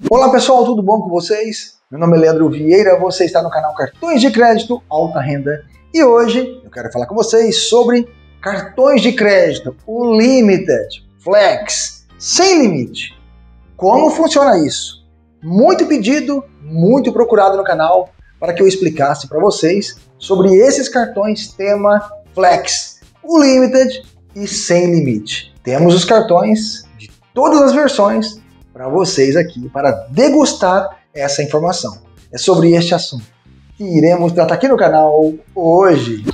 Olá pessoal, tudo bom com vocês? Meu nome é Leandro Vieira, você está no canal Cartões de Crédito Alta Renda e hoje eu quero falar com vocês sobre cartões de crédito, o Limited, Flex, sem limite. Como funciona isso? Muito pedido, muito procurado no canal para que eu explicasse para vocês sobre esses cartões tema Flex, o Limited e sem limite. Temos os cartões de todas as versões para vocês aqui, para degustar essa informação. É sobre este assunto que iremos tratar aqui no canal hoje.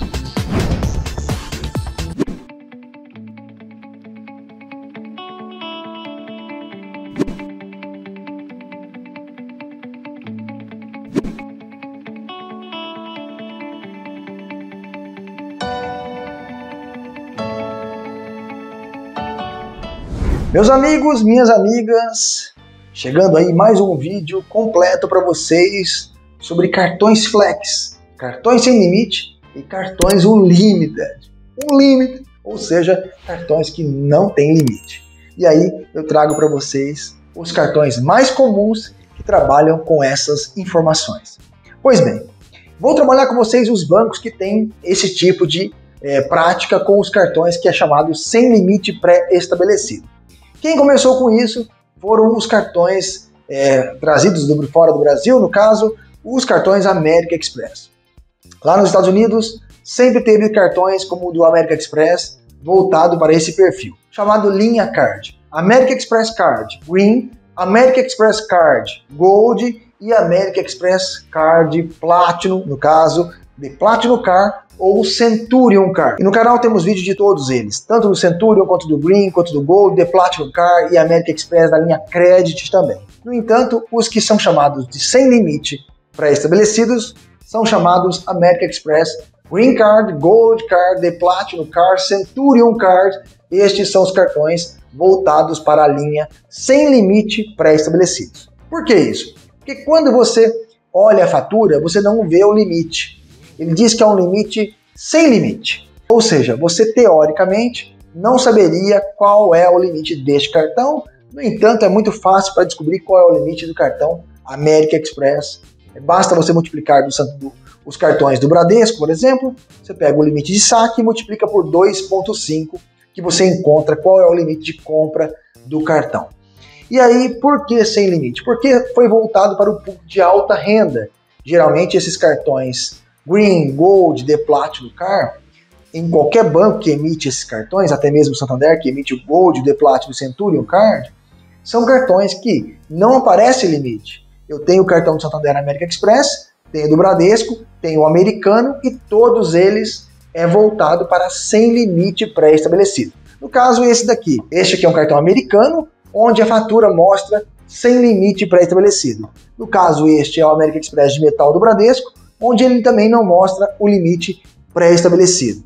Meus amigos, minhas amigas, chegando aí mais um vídeo completo para vocês sobre cartões Flex, cartões sem limite e cartões Unlimited. Unlimited, ou seja, cartões que não tem limite. E aí eu trago para vocês os cartões mais comuns que trabalham com essas informações. Pois bem, vou trabalhar com vocês os bancos que têm esse tipo de prática com os cartões que é chamado sem limite pré-estabelecido. Quem começou com isso foram os cartões trazidos de fora do Brasil, no caso, os cartões American Express. Lá nos Estados Unidos, sempre teve cartões como o do American Express, voltado para esse perfil, chamado linha Card. American Express Card Green, American Express Card Gold e American Express Card Platinum, no caso, de Platinum Card ou Centurion Card. E no canal temos vídeo de todos eles, tanto do Centurion, quanto do Green, quanto do Gold, The Platinum Card e American Express da linha Credit também. No entanto, os que são chamados de sem limite pré-estabelecidos são chamados American Express Green Card, Gold Card, The Platinum Card, Centurion Card. Estes são os cartões voltados para a linha sem limite pré-estabelecidos. Por que isso? Porque quando você olha a fatura, você não vê o limite. Ele diz que é um limite sem limite. Ou seja, você teoricamente não saberia qual é o limite deste cartão. No entanto, é muito fácil para descobrir qual é o limite do cartão American Express. Basta você multiplicar os cartões do Bradesco, por exemplo. Você pega o limite de saque e multiplica por 2,5, que você encontra qual é o limite de compra do cartão. E aí, por que sem limite? Porque foi voltado para o público de alta renda. Geralmente, esses cartões Green, Gold, The Platinum Card, em qualquer banco que emite esses cartões, até mesmo o Santander que emite o Gold, The Platinum, Centurion Card, são cartões que não aparece limite. Eu tenho o cartão do Santander American Express, tenho do Bradesco, tenho o americano e todos eles é voltado para sem limite pré-estabelecido. No caso esse daqui, este aqui é um cartão americano, onde a fatura mostra sem limite pré-estabelecido. No caso este é o American Express de metal do Bradesco, onde ele também não mostra o limite pré-estabelecido.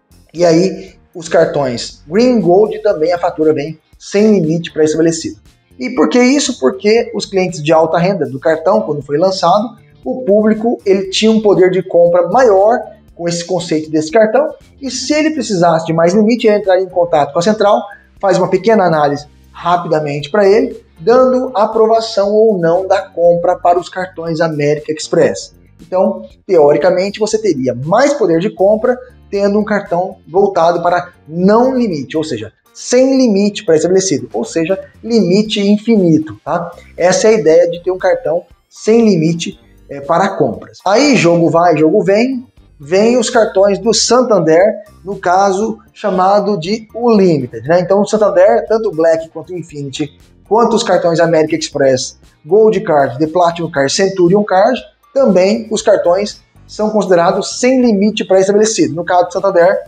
E aí, os cartões Green Gold também a fatura vem sem limite pré-estabelecido. E por que isso? Porque os clientes de alta renda do cartão, quando foi lançado, o público ele tinha um poder de compra maior com esse conceito desse cartão, e se ele precisasse de mais limite, ele entraria em contato com a central, faz uma pequena análise rapidamente para ele, dando aprovação ou não da compra para os cartões American Express. Então, teoricamente, você teria mais poder de compra tendo um cartão voltado para não limite, ou seja, sem limite pré-estabelecido, ou seja, limite infinito. Tá? Essa é a ideia de ter um cartão sem limite para compras. Aí, jogo vai, jogo vem os cartões do Santander, no caso chamado de Unlimited. Né? Então, o Santander, tanto o Black quanto o Infinity, quanto os cartões American Express, Gold Card, The Platinum Card, Centurion Card, também os cartões são considerados sem limite pré-estabelecido. No caso do Santander,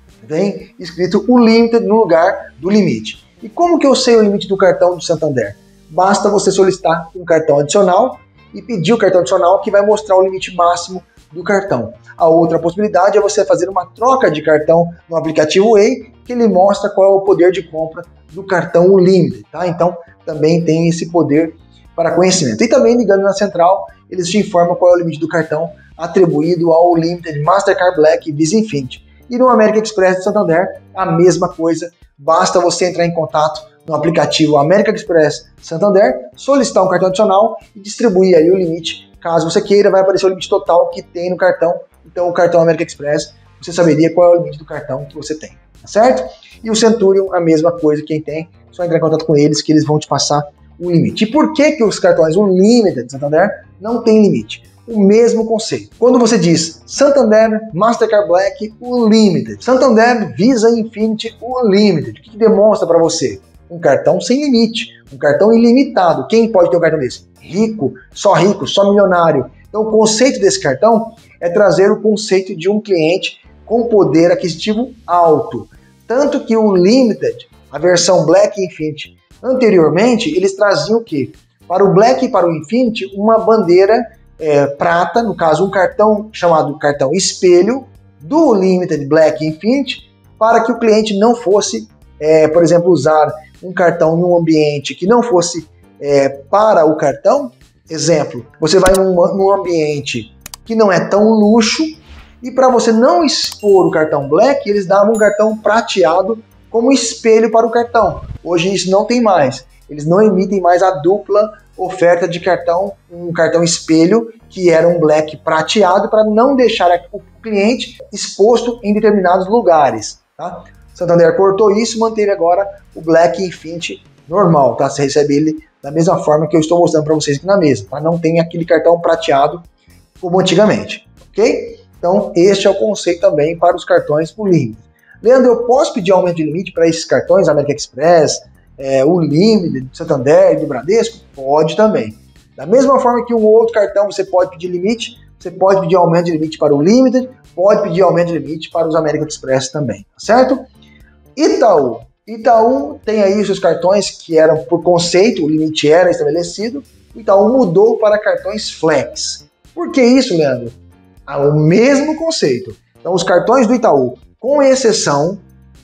vem escrito o Limited no lugar do limite. E como que eu sei o limite do cartão do Santander? Basta você solicitar um cartão adicional e pedir o cartão adicional que vai mostrar o limite máximo do cartão. A outra possibilidade é você fazer uma troca de cartão no aplicativo Way, que ele mostra qual é o poder de compra do cartão Unlimited. Tá? Então, também tem esse poder para conhecimento. E também, ligando na central, eles te informam qual é o limite do cartão atribuído ao Limited, Mastercard Black e Visa Infinity. E no American Express do Santander, a mesma coisa, basta você entrar em contato no aplicativo América Express Santander, solicitar um cartão adicional e distribuir aí o limite. Caso você queira, vai aparecer o limite total que tem no cartão. Então o cartão América Express, você saberia qual é o limite do cartão que você tem, tá certo? E o Centurion, a mesma coisa, quem tem, só entrar em contato com eles que eles vão te passar o limite. E por que os cartões Unlimited Santander não tem limite? O mesmo conceito. Quando você diz Santander Mastercard Black Unlimited, Santander Visa Infinity Unlimited, o que demonstra para você? Um cartão sem limite, um cartão ilimitado. Quem pode ter um cartão desse? Rico, só milionário. Então o conceito desse cartão é trazer o conceito de um cliente com poder aquisitivo alto. Tanto que o Unlimited, a versão Black e Infinity, anteriormente eles traziam o quê? Para o Black e para o Infinity, uma bandeira prata, no caso um cartão chamado cartão espelho do Limited Black Infinity, para que o cliente não fosse, por exemplo, usar um cartão em um ambiente que não fosse para o cartão. Exemplo, você vai num ambiente que não é tão luxo e para você não expor o cartão Black, eles davam um cartão prateado como espelho para o cartão. Hoje isso não tem mais. Eles não emitem mais a dupla oferta de cartão, um cartão espelho que era um Black prateado para não deixar o cliente exposto em determinados lugares. Tá? Santander cortou isso e manteve agora o Black Infinity normal. Tá? Você recebe ele da mesma forma que eu estou mostrando para vocês aqui na mesa. Tá? Não tem aquele cartão prateado como antigamente. Ok? Então este é o conceito também para os cartões por limite. Leandro, eu posso pedir aumento de limite para esses cartões, América Express, o Limited, do Santander e do Bradesco? Pode também. Da mesma forma que um outro cartão você pode pedir limite, você pode pedir aumento de limite para o Limited, pode pedir aumento de limite para os América Express também, tá certo? Itaú. Itaú tem aí os seus cartões que eram por conceito, o limite era estabelecido, o Itaú mudou para cartões Flex. Por que isso, Leandro? O mesmo conceito. Então os cartões do Itaú, com exceção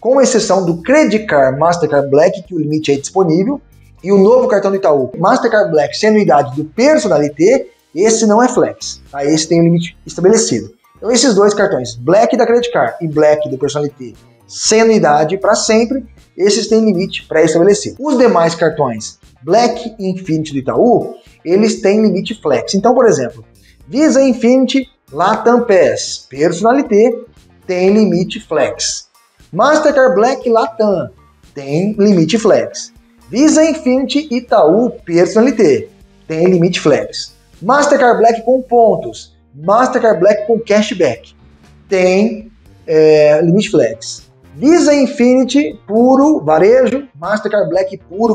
do Credit Card Mastercard Black, que o limite é disponível, e o novo cartão do Itaú, Mastercard Black, sem anuidade do Personalité, esse não é Flex, tá? Esse tem um limite estabelecido. Então esses dois cartões, Black da Credit Card e Black do Personalité, sem anuidade para sempre, esses têm limite pré-estabelecido. Os demais cartões, Black e Infinity do Itaú, eles têm limite Flex. Então, por exemplo, Visa Infinity Latam Pass Personalité tem limite Flex. Mastercard Black Latam tem limite Flex. Visa Infinity Itaú Personalité tem limite Flex. Mastercard Black com pontos, Mastercard Black com cashback tem limite Flex. Visa Infinity puro varejo, Mastercard Black puro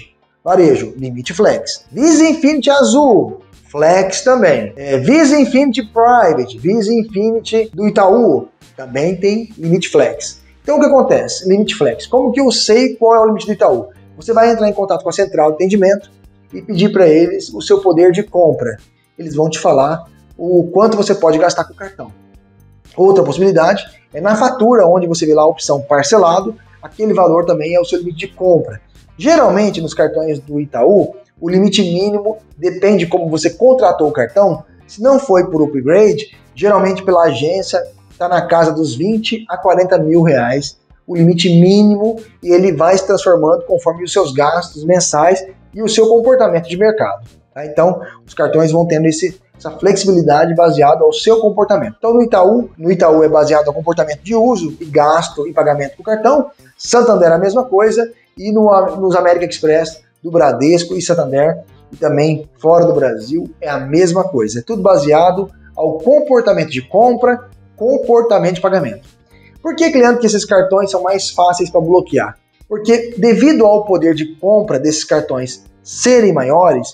varejo, limite Flex. Visa Infinity azul, Flex também. Visa Infinity Private, Visa Infinity do Itaú também tem limite Flex. Então o que acontece? Limite Flex. Como que eu sei qual é o limite do Itaú? Você vai entrar em contato com a central de atendimento e pedir para eles o seu poder de compra. Eles vão te falar o quanto você pode gastar com o cartão. Outra possibilidade é na fatura, onde você vê lá a opção parcelado, aquele valor também é o seu limite de compra. Geralmente nos cartões do Itaú, o limite mínimo depende de como você contratou o cartão. Se não foi por upgrade, geralmente pela agência está na casa dos 20 a 40 mil reais, o limite mínimo, e ele vai se transformando conforme os seus gastos mensais e o seu comportamento de mercado. Tá? Então, os cartões vão tendo essa flexibilidade baseada ao seu comportamento. Então, no Itaú é baseado no comportamento de uso e gasto e pagamento do cartão. Santander é a mesma coisa, e nos América Express do Bradesco e Santander, e também fora do Brasil, é a mesma coisa. É tudo baseado ao comportamento de compra, comportamento de pagamento. Por que, Leandro, que esses cartões são mais fáceis para bloquear? Porque devido ao poder de compra desses cartões serem maiores,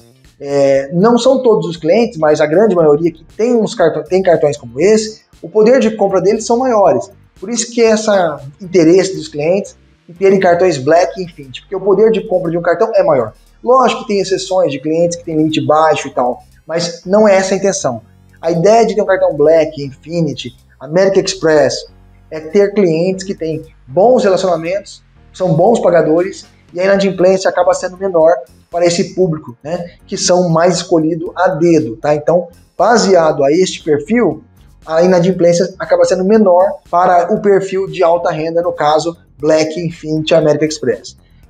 não são todos os clientes, mas a grande maioria que tem cartões como esse, o poder de compra deles são maiores. Por isso que esse interesse dos clientes em terem cartões Black e Infinity, porque o poder de compra de um cartão é maior. Lógico que tem exceções de clientes que têm limite baixo e tal, mas não é essa a intenção. A ideia de ter um cartão Black, Infinity, América Express, é ter clientes que têm bons relacionamentos, são bons pagadores, e a inadimplência acaba sendo menor para esse público, né, que são mais escolhidos a dedo. Tá? Então, baseado a este perfil, a inadimplência acaba sendo menor para o perfil de alta renda, no caso, Black, Infinity, América Express.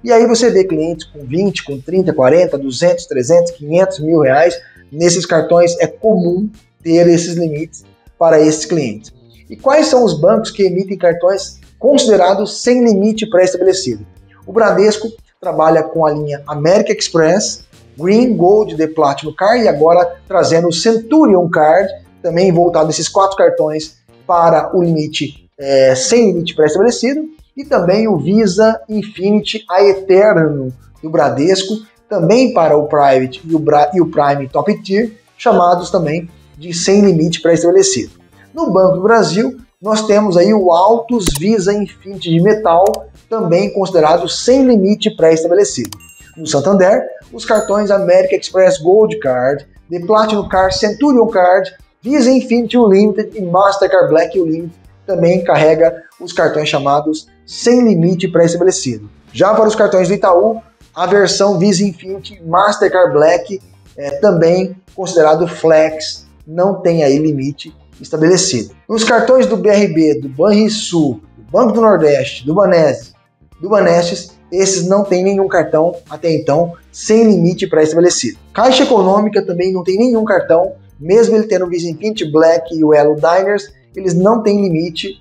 E aí você vê clientes com 20, com 30, 40, 200, 300, 500 mil reais. Nesses cartões é comum ter esses limites para esses clientes. E quais são os bancos que emitem cartões considerados sem limite pré-estabelecido? O Bradesco trabalha com a linha American Express, Green, Gold, The Platinum Card e agora trazendo o Centurion Card, também voltado esses 4 cartões para o limite sem limite pré-estabelecido, e também o Visa Infinity Aeterno do Bradesco, também para o Private e o Prime Top Tier, chamados também de sem limite pré-estabelecido. No Banco do Brasil, nós temos aí o Altus Visa Infinity de metal, também considerado sem limite pré-estabelecido. No Santander, os cartões American Express Gold Card, The Platinum Card, Centurion Card, Visa Infinity Unlimited e Mastercard Black Unlimited também carrega os cartões chamados sem limite pré-estabelecido. Já para os cartões do Itaú, a versão Visa Infinity Mastercard Black é também considerado flex, não tem aí limite estabelecido. Nos cartões do BRB, do Banrisul, do Banco do Nordeste, do Banestes, esses não tem nenhum cartão até então sem limite pré-estabelecido. Caixa Econômica também não tem nenhum cartão, mesmo ele tendo o Visa Infinity Black e o Elo Diners, eles não têm limite,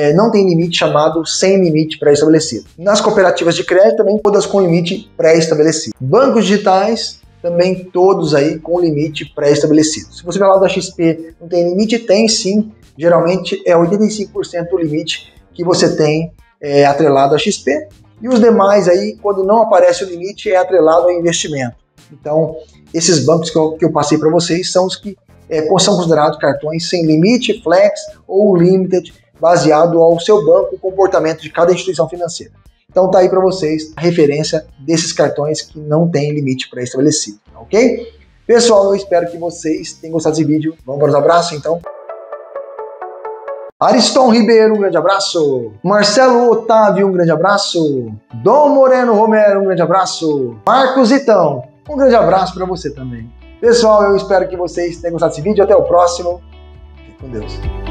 chamado sem limite pré-estabelecido. Nas cooperativas de crédito também todas com limite pré-estabelecido. Bancos digitais também todos aí com limite pré-estabelecido. Se você falar da XP não tem limite, tem sim, geralmente é 85% do limite que você tem atrelado à XP, e os demais aí, quando não aparece o limite, é atrelado ao investimento. Então, esses bancos que eu passei para vocês são os que são considerados cartões sem limite, flex ou limited, baseado ao seu banco, o comportamento de cada instituição financeira. Então tá aí para vocês a referência desses cartões que não tem limite pré-estabelecido, ok? Pessoal, eu espero que vocês tenham gostado desse vídeo. Vamos para os abraços, então? Ariston Ribeiro, um grande abraço. Marcelo Otávio, um grande abraço. Dom Moreno Romero, um grande abraço. Marcos Itão, um grande abraço para você também. Pessoal, eu espero que vocês tenham gostado desse vídeo. Até o próximo. Fique com Deus.